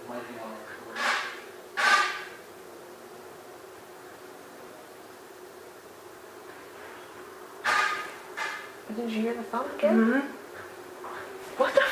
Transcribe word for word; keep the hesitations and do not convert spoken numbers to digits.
might be on record. Did you hear the thump again? Mm-hmm. What the